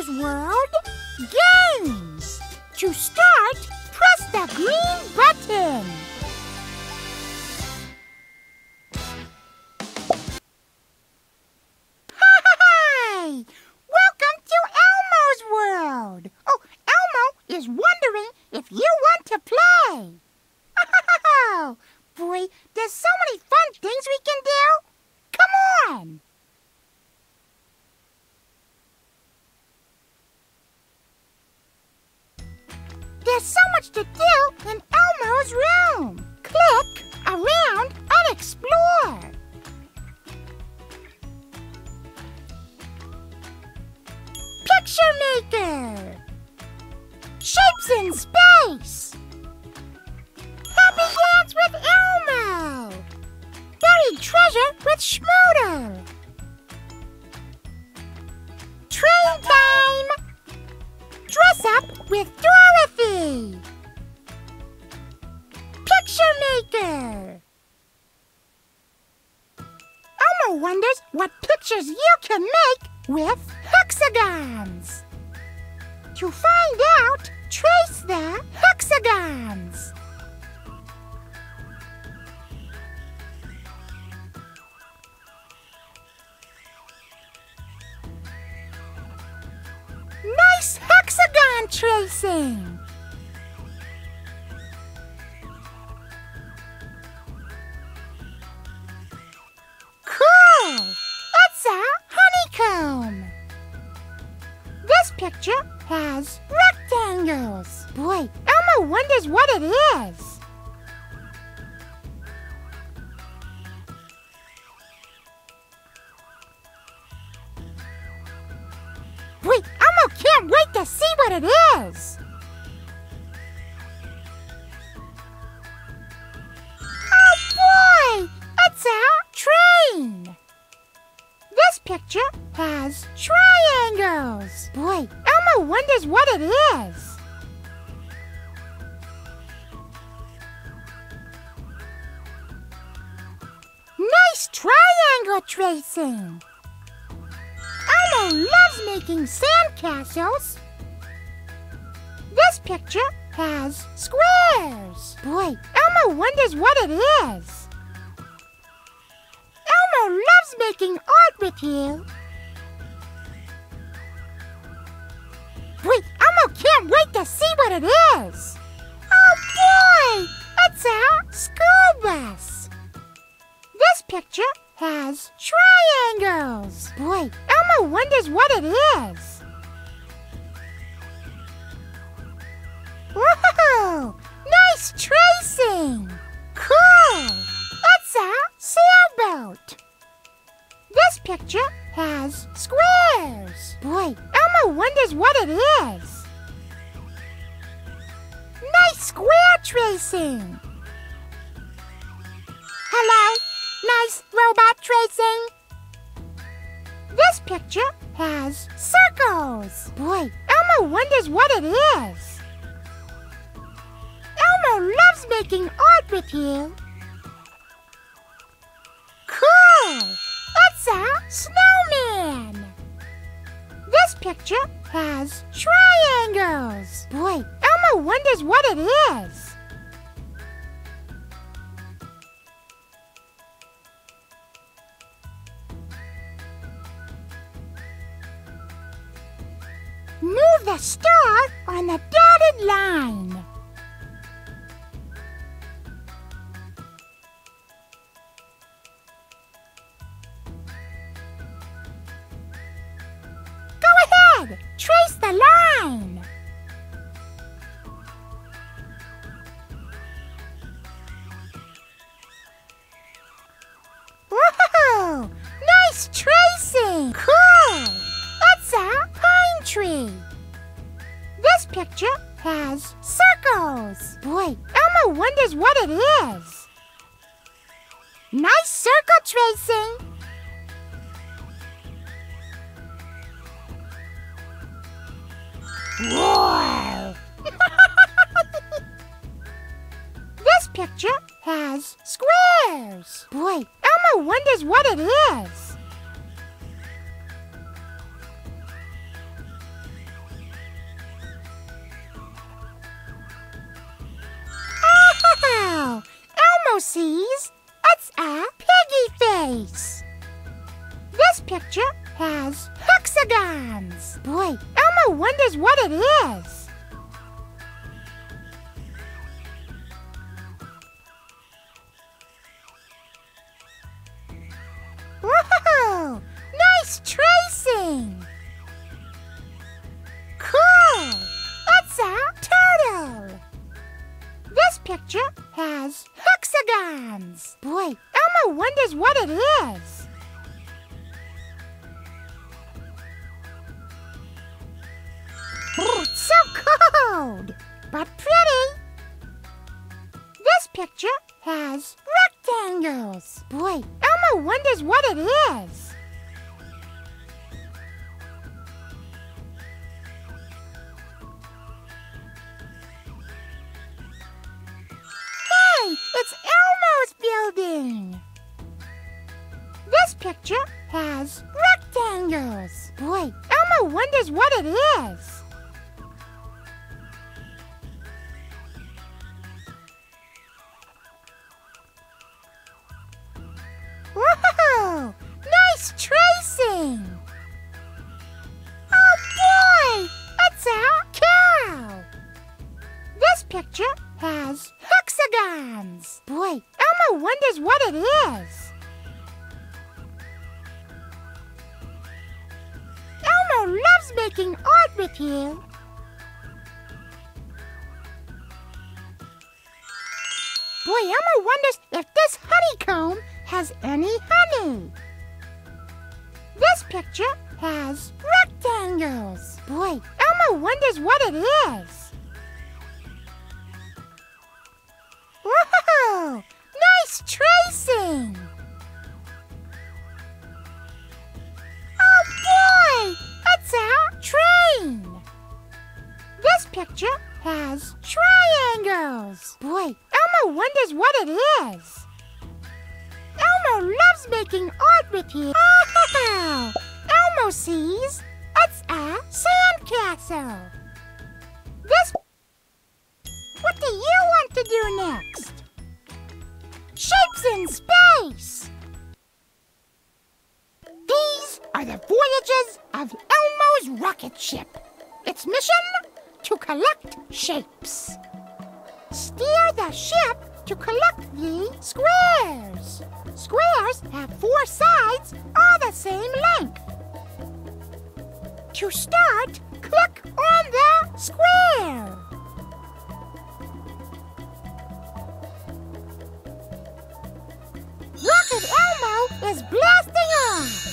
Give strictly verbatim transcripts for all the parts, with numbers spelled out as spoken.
Elmo's World Games. To start, press the green button. Hi! Welcome to Elmo's World. Oh, Elmo is wondering if you want to play. Oh, boy, there's so many fun things we can do. Come on. There's so much to do in Elmo's room. Click around and explore. Picture Maker. Shapes in Space. Happy Dance with Elmo. Buried Treasure with Schmoodle. Train Time. Dress Up with Dorothy. Picture Maker. Elmo wonders what pictures you can make with hexagons. To find out, trace the hexagons. Nice hexagon tracing! Cool! It's a honeycomb! This picture has rectangles. Boy, Elmo wonders what it is. Wait, Elmo can't wait to see what it is! Oh boy! It's a train! This picture has triangles! Boy, Elmo wonders what it is! Nice triangle tracing! Elmo loves making sandcastles. This picture has squares. Boy, Elmo wonders what it is. Elmo loves making art with you. Wait, Elmo can't wait to see what it is. Oh boy, it's a school bus. This picture has triangles. Boy, Elmo wonders what it is. Whoa! Nice tracing! Cool! It's a sailboat. This picture has squares. Boy, Elmo wonders what it is. Nice square tracing. Hello? Nice robot tracing. This picture has circles. Boy, Elmo wonders what it is. Elmo loves making art with you. Cool! It's a snowman. This picture has triangles. Boy, Elmo wonders what it is. Move the star on the dotted line. Go ahead, trace the line. Whoa! Nice tracing! Cool! It's a pine tree. This picture has circles. Boy, Elmo wonders what it is. Nice circle tracing. Whoa! This picture has squares. Boy, Elmo wonders what it is. sees, it's a piggy face. This picture has hexagons. Boy, Elmo wonders what it is. Whoa! Nice tracing! Cool! It's a turtle! This picture has hexagons. Boy, Elmo wonders what it is. Oh, it's so cold, but pretty. This picture has rectangles. Boy, Elmo wonders what it is. Hey, it's Elmo's building. This picture has rectangles. Boy, Elmo wonders what it is. Whoa! Nice tracing! Oh boy! It's a cow! This picture has hexagons. Boy, Elmo wonders what it is. Elmo loves making art with you. Boy, Elmo wonders if this honeycomb has any honey. This picture has rectangles. Boy, Elmo wonders what it is. Whoa! Nice tracing! Oh boy! It's a train! This picture has triangles. Boy, Elmo wonders what it is. Elmo loves making art with you. Oh! Elmo sees, it's a sandcastle. This... What do you want to do next? Shapes in space! These are the voyages of Elmo's rocket ship. Its mission? To collect shapes. Steer the ship to collect the squares. Squares have four sides all the same length. To start, click on the square. Rocket Elmo is blasting off.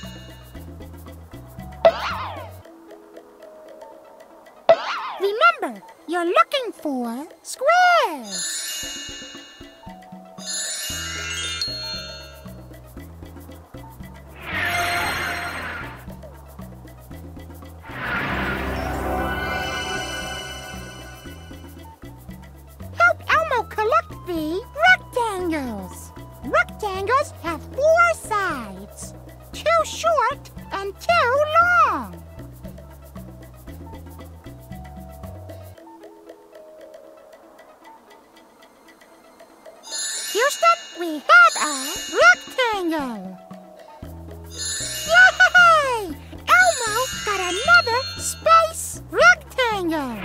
Remember, you're looking for squares. Help Elmo collect the rectangles. Rectangles have four sides, two short and two long. Houston, we have a rectangle. Yay! Elmo got another space rectangle.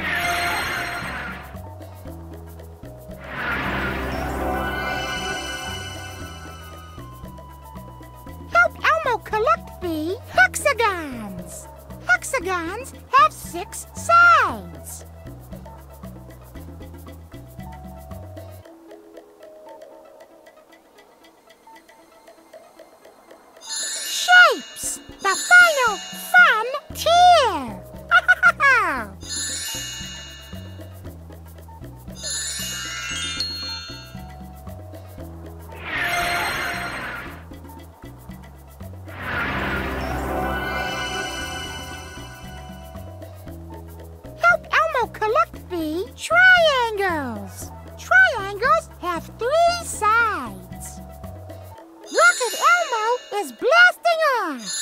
Help Elmo collect the hexagons. Hexagons have six sides. Shapes, the final frontier! Help Elmo collect the triangles. Triangles have three sides. Rocket Elmo is blasting off.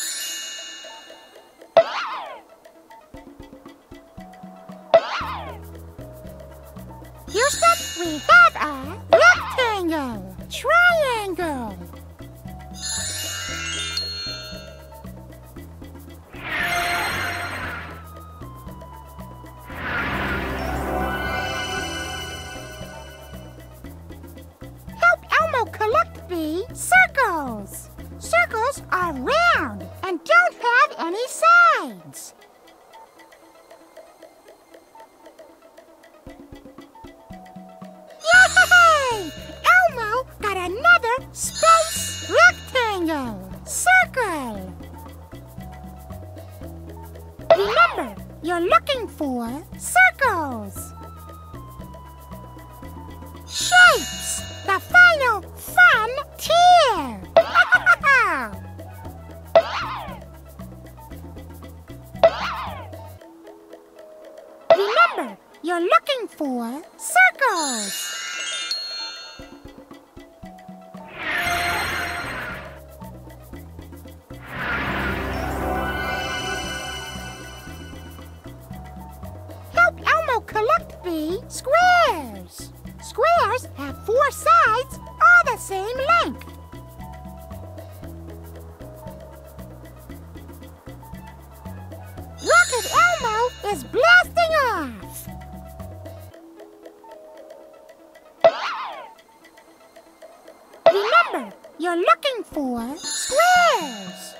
Houston, we have a rectangle. triangle. Help Elmo collect the circles. Circles are round and don't have any sides. Yay! Elmo got another space rectangle. Circle. Remember, you're looking for circles. Shapes, the final frontier. Remember, you're looking for circles. Help Elmo collect the squares. Squares have four sides all the same length. Rocket Elmo is blasting off. Remember, you're looking for squares.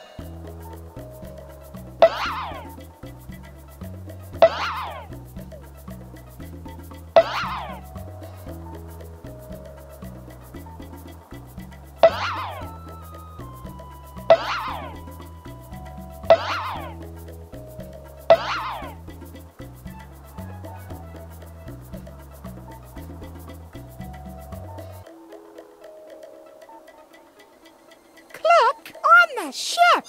Click on the ship.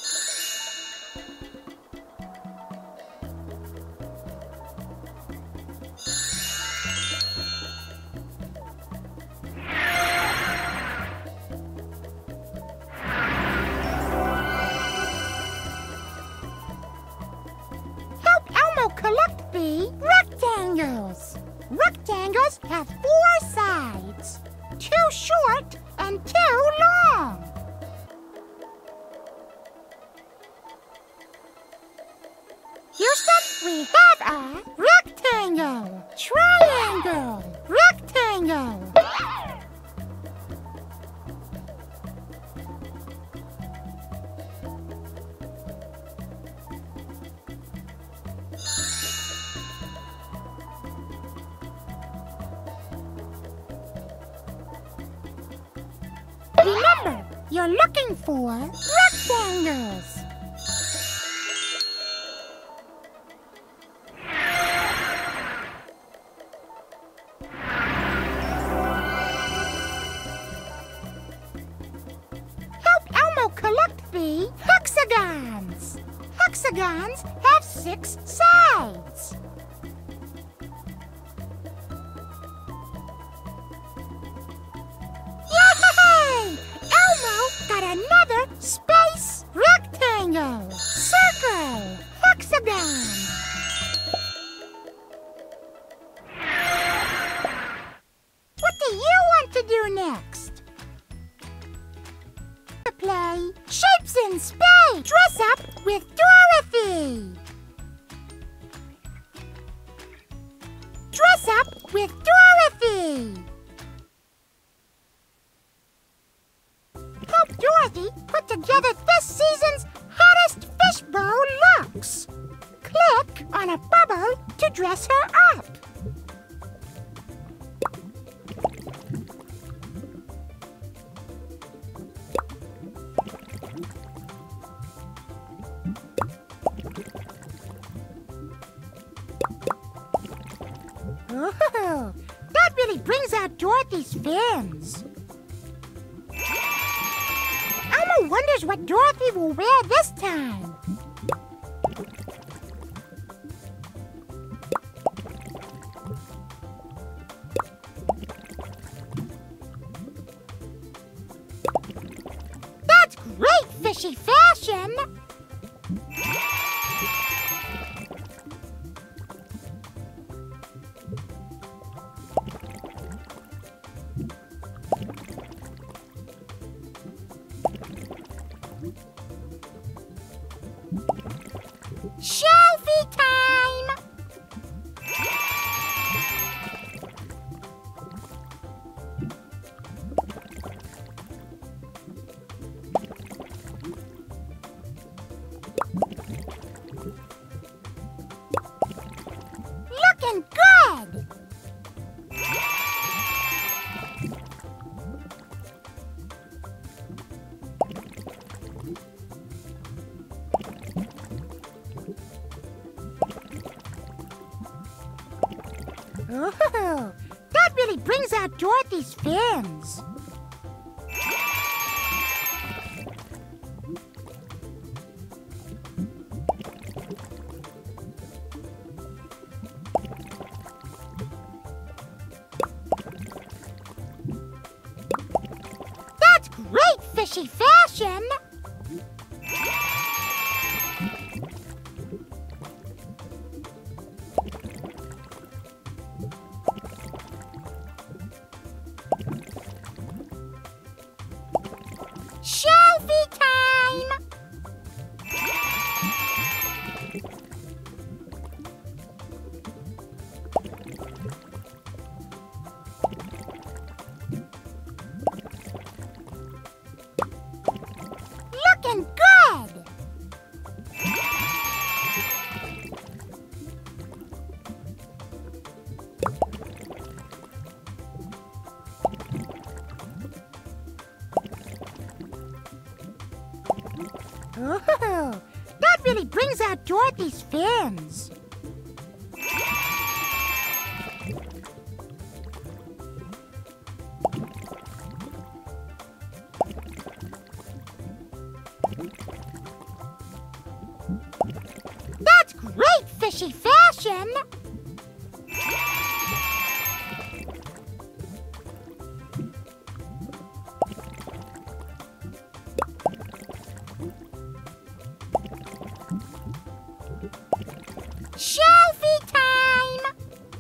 Help Elmo collect the rectangles. Rectangles have four sides, two short and two long. Houston, we have a rectangle, triangle, rectangle. Remember, you're looking for rectangles. Collect the hexagons. Hexagons have six sides. Yay! Elmo got another space rectangle. Circle. Hexagon. What do you want to do next? Play Shapes in Space. Dress up with Dorothy. Dress up with Dorothy. Help Dorothy put together this season's hottest fishbowl looks. Click on a bubble to dress her up. Oh, that really brings out Dorothy's fins. Elmo wonders what Dorothy will wear this time. That's great fishy fashion. Oh, that really brings out Dorothy's fins. That's great fishy fashion. Shelfie time! Looking good! Oh, that really brings out Dorothy's fins. That's great fishy fashion. Shelfie time!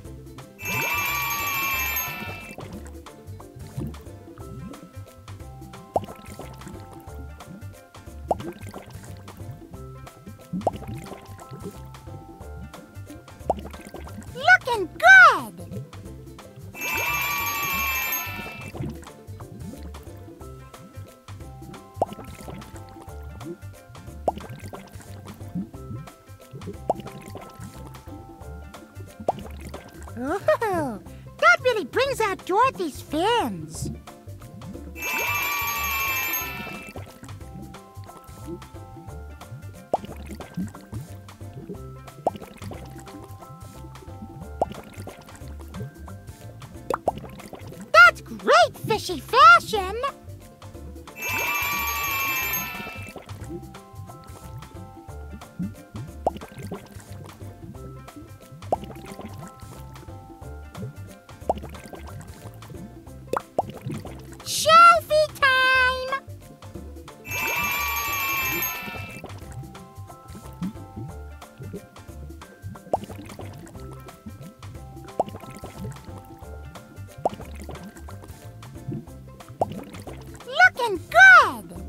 Looking good! Oh, that really brings out Dorothy's fins. That's great fishy fashion. Shelfie time! Looking good!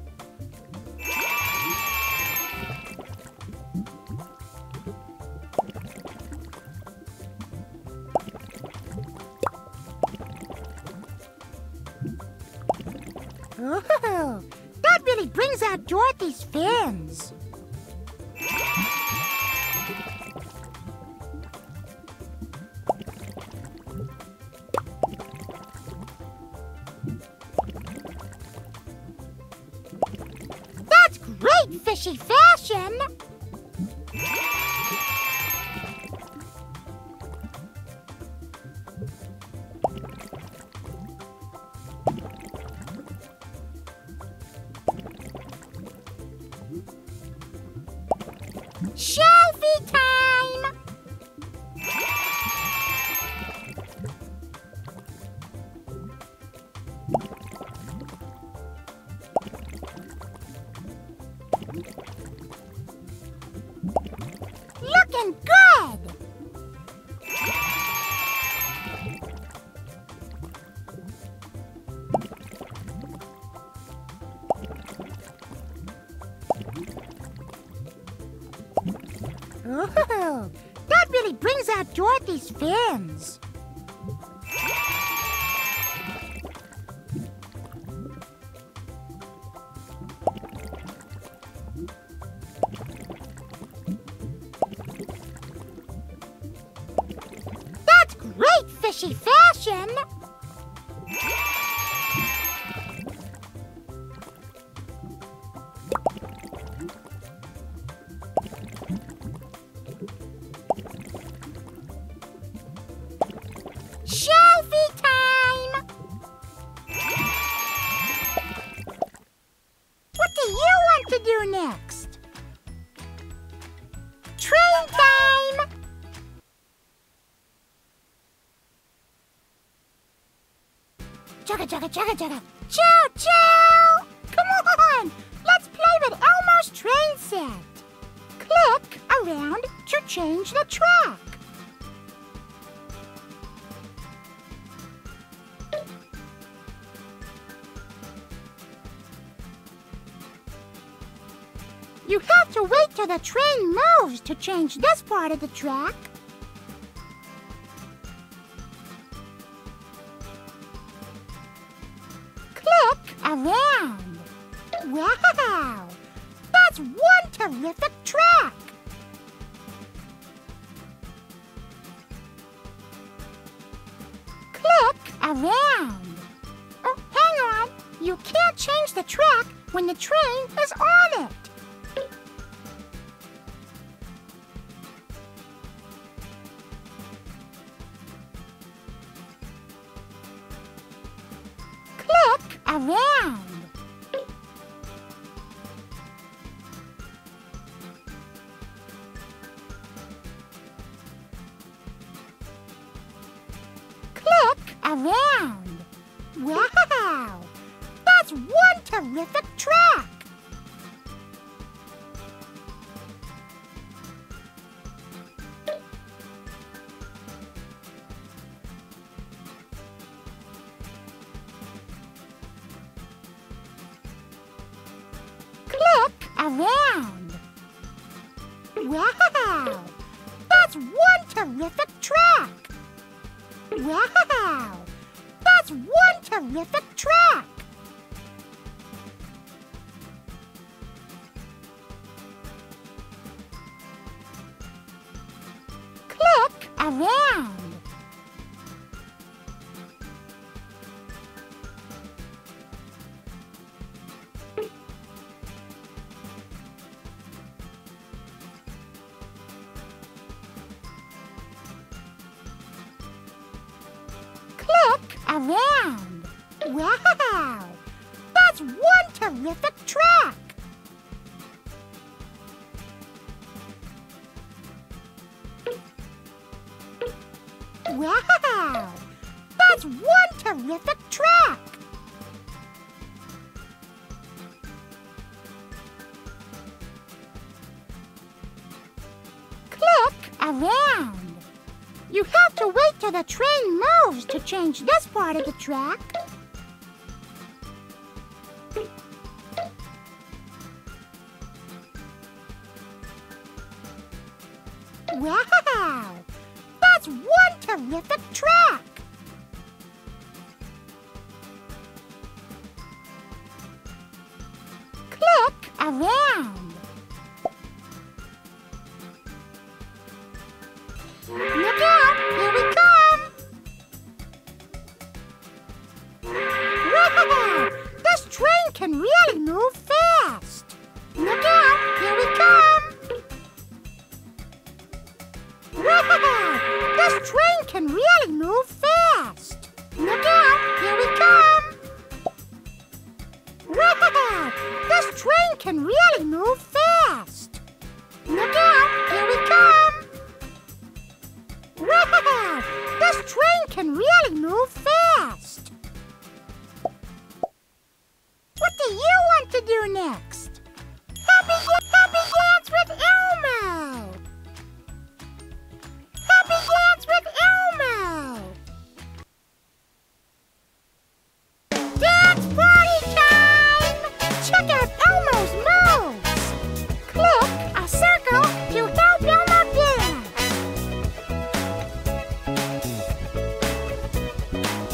Oh, that really brings out Dorothy's fins. That's great fishy fashion. Shelfie time! Looking good! Oh, that really brings out Dorothy's fins. That's great fishy fashion. chugga, chugga, chugga, chugga. Choo, choo! Come on! Let's play with Elmo's train set. Click around to change the track. You have to wait till the train moves to change this part of the track. Click around. Wow! That's one terrific track! Click around. Oh, hang on. You can't change the track when the train is on it. Click around. Click around. Wow! That's one terrific track! Click around. Wow! That's one terrific track! Wow! That's one terrific track! Click around. Click around. Wow! That's one terrific track! Wow! That's one terrific track! Click around. You have to wait till the train moves to change this part of the track. Wow! That's one terrific track! Click around. Look out! Here we come! Wow! This train can really move fast! Look out! Here we come! Wow! This train can really move fast! Look out! Here we come! Wow! This train can really move fast! Look out! Here we come! Wow! This train can really move fast! What do you want to do next? Happy, happy dance with Elmo! Happy dance with Elmo! Dance party time! Check out Elmo's moves! Click a circle to help Elmo dance!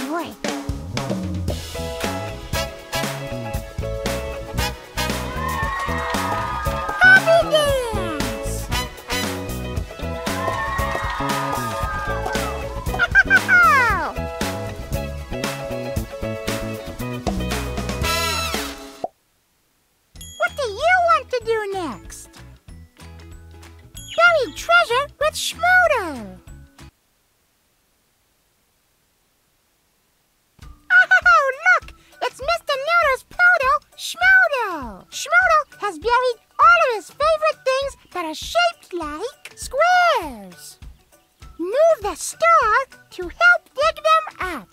boy. Happy dance! What do you want to do next? Buried treasure with Schmoodle. Oh, look! It's Mister Noodle's poodle, Schmoodle. Schmoodle has buried all of his favorite things that are shaped like squares. Move the star to help dig them up.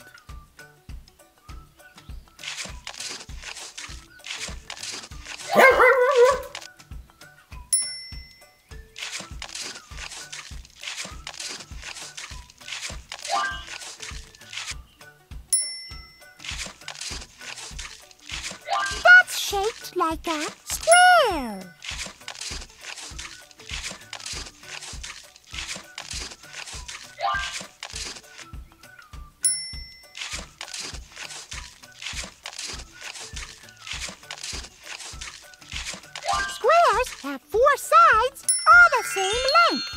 That's shaped like a square. Squares have four sides, all the same length.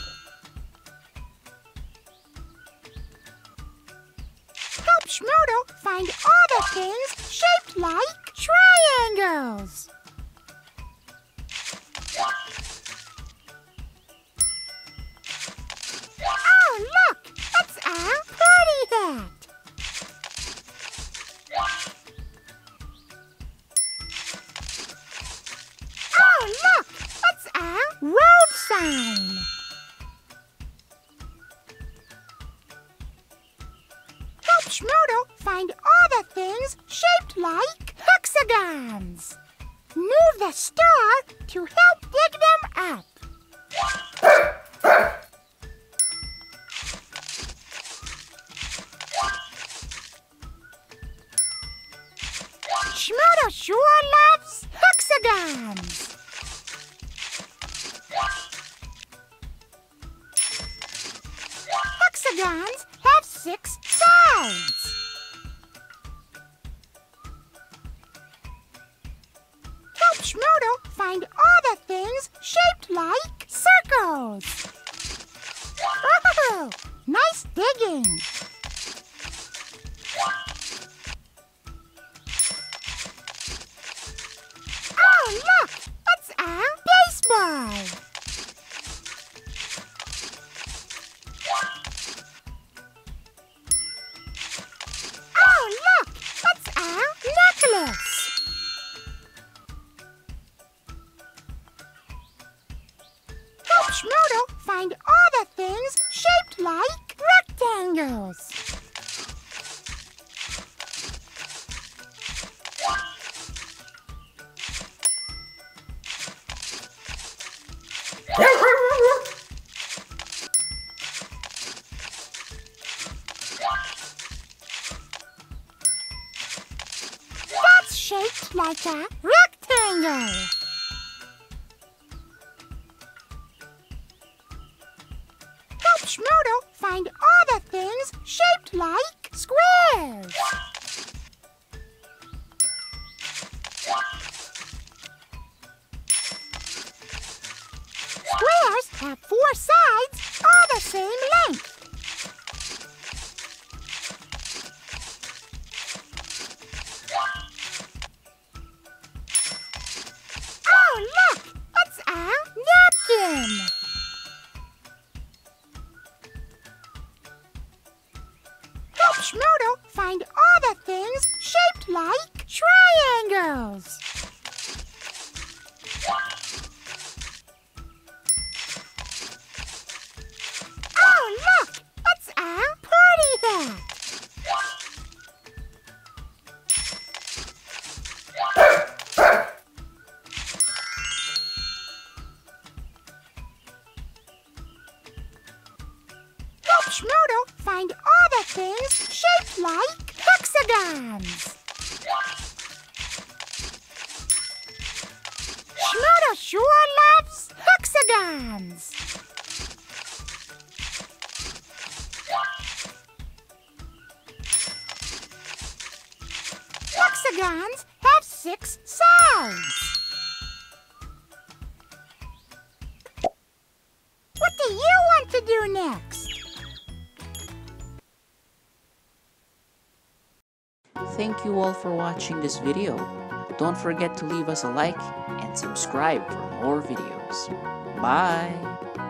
Help Schmoodle find all the things shaped like triangles. Oh, look! It's a party hat. Oh, look! It's a road sign. Help Schmoodle find all the things shaped like hexagons. Move the star to help dig them up. Schmoodle sure loves hexagons. Hexagons have six sides. Help Schmoodle find all the things shaped like circles. Oh, nice digging. Oh, look! It's a baseball. Oh, look! It's a necklace. Help Schmoodle find all the things shaped like rectangles. That's shaped like a rectangle. Help Schmoodle find all the things shaped like squares. Squares have four sides, all the same length. Oh, look! It's a napkin. Help Schmoodle find all the things shaped like triangles. Oh, look! It's a party hat. Help Schmoodle find all the things shaped like hexagons. Schmoodle sure loves hexagons. hexagons have six sides. What do you want to do next? Thank you all for watching this video. Don't forget to leave us a like and subscribe for more videos. Bye!